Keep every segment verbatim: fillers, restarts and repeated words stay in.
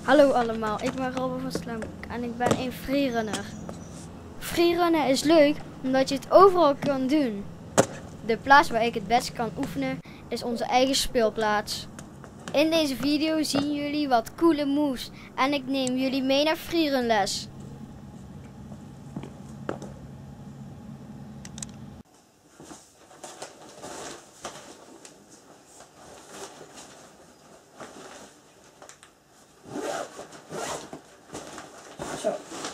Hallo allemaal, ik ben Robert van Slemk en ik ben een freerunner. Freerunnen is leuk omdat je het overal kan doen. De plaats waar ik het best kan oefenen is onze eigen speelplaats. In deze video zien jullie wat coole moves en ik neem jullie mee naar freerunles. Zo.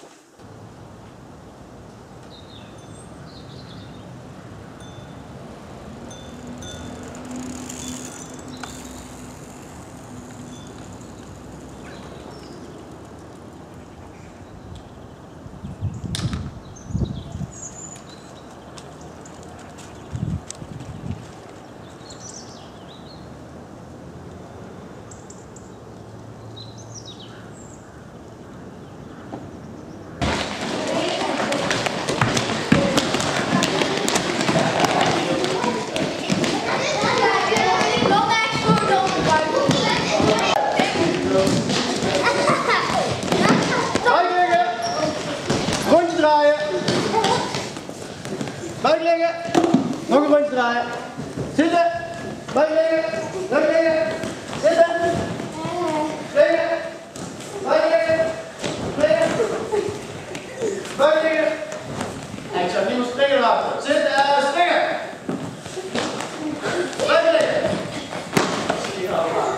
Rondje draaien. Buik liggen. Nog een rondje draaien. Zitten. Buik liggen. Buik liggen. Zitten. Liggen. Buik liggen. Liggen. Buik liggen. En ik zou niemand springen laten. Zitten. Uh, springen. Buik liggen.